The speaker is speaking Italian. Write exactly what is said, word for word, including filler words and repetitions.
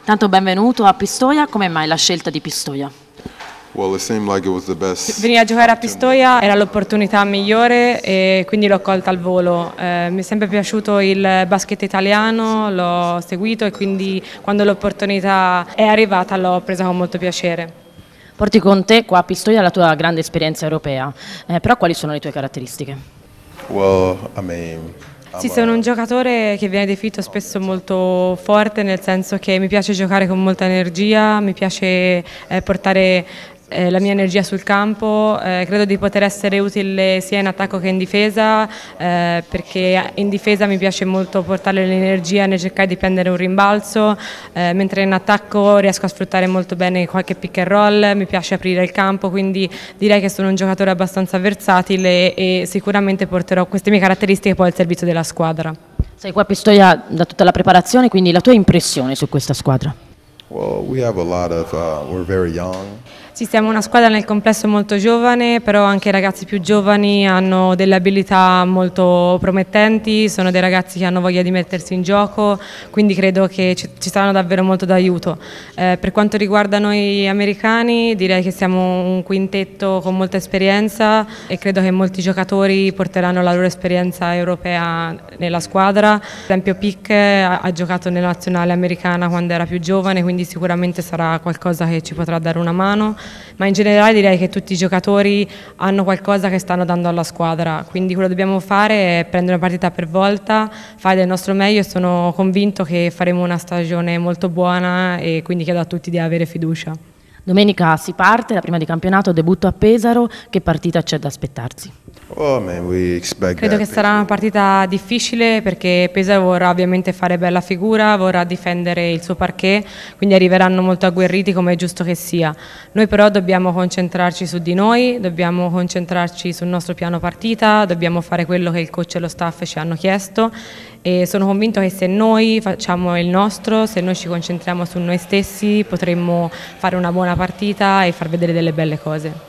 Tanto benvenuto a Pistoia, come mai la scelta di Pistoia? Well, it seemed like it was the best. Venire a giocare a Pistoia era l'opportunità migliore e quindi l'ho colta al volo. Eh, mi è sempre piaciuto il basket italiano, l'ho seguito e quindi quando l'opportunità è arrivata l'ho presa con molto piacere. Porti con te qua a Pistoia la tua grande esperienza europea, eh, però quali sono le tue caratteristiche? Well, I mean, Sì, sono un giocatore che viene definito spesso molto forte, nel senso che mi piace giocare con molta energia, mi piace eh, portare eh, la mia energia sul campo, eh, credo di poter essere utile sia in attacco che in difesa, eh, perché in difesa mi piace molto portare l'energia nel cercare di prendere un rimbalzo, eh, mentre in attacco riesco a sfruttare molto bene qualche pick and roll, mi piace aprire il campo, quindi direi che sono un giocatore abbastanza versatile e sicuramente porterò queste mie caratteristiche poi al servizio della squadra. Sei qua a Pistoia da tutta la preparazione, quindi la tua impressione su questa squadra? well, we have a lot of. Uh, we're very young. Sì, siamo una squadra nel complesso molto giovane, però anche i ragazzi più giovani hanno delle abilità molto promettenti, sono dei ragazzi che hanno voglia di mettersi in gioco, quindi credo che ci, ci saranno davvero molto d'aiuto. Eh, per quanto riguarda noi americani, direi che siamo un quintetto con molta esperienza e credo che molti giocatori porteranno la loro esperienza europea nella squadra. Per esempio Pick ha, ha giocato nella nazionale americana quando era più giovane, quindi sicuramente sarà qualcosa che ci potrà dare una mano. Ma in generale direi che tutti i giocatori hanno qualcosa che stanno dando alla squadra, quindi quello che dobbiamo fare è prendere una partita per volta, fare del nostro meglio e sono convinto che faremo una stagione molto buona e quindi chiedo a tutti di avere fiducia. Domenica si parte, la prima di campionato, debutto a Pesaro, che partita c'è da aspettarsi? Oh man, we expect Credo that. che sarà una partita difficile perché Pesaro vorrà ovviamente fare bella figura, vorrà difendere il suo parquet, quindi arriveranno molto agguerriti come è giusto che sia. Noi però dobbiamo concentrarci su di noi, dobbiamo concentrarci sul nostro piano partita, dobbiamo fare quello che il coach e lo staff ci hanno chiesto e sono convinto che se noi facciamo il nostro, se noi ci concentriamo su noi stessi, potremmo fare una buona partita e far vedere delle belle cose.